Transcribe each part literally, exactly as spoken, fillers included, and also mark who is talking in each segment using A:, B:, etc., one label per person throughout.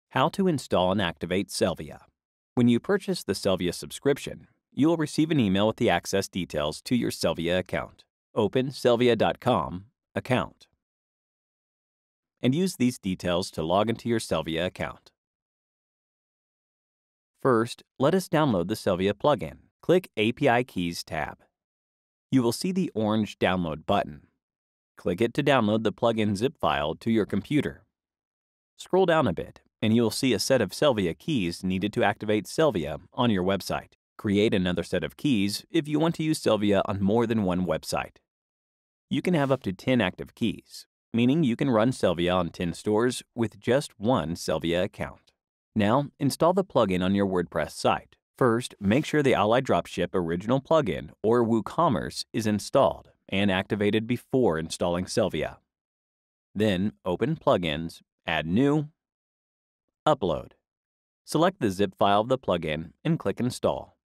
A: How to install and activate Sellvia. When you purchase the Sellvia subscription, you will receive an email with the access details to your Sellvia account. Open sellvia dot com account and use these details to log into your Sellvia account. First, let us download the Sellvia plugin. Click A P I Keys tab. You will see the orange download button. Click it to download the plugin zip file to your computer. Scroll down a bit, and you will see a set of Sellvia keys needed to activate Sellvia on your website. Create another set of keys if you want to use Sellvia on more than one website. You can have up to ten active keys, meaning you can run Sellvia on ten stores with just one Sellvia account. Now, install the plugin on your WordPress site. First, make sure the Alidropship original plugin or WooCommerce is installed and activated before installing Sellvia. Then, open Plugins, add New, Upload. Select the zip file of the plugin and click Install.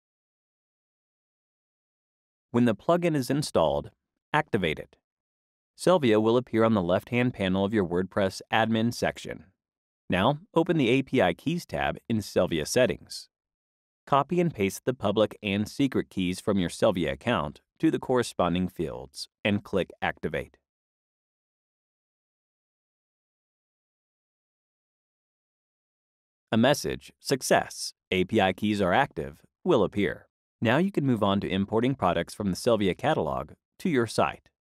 A: When the plugin is installed, activate it. Sellvia will appear on the left-hand panel of your WordPress admin section. Now, open the A P I Keys tab in Sellvia Settings. Copy and paste the public and secret keys from your Sellvia account to the corresponding fields and click Activate. A message, Success, A P I keys are active, will appear. Now you can move on to importing products from the Sellvia catalog to your site.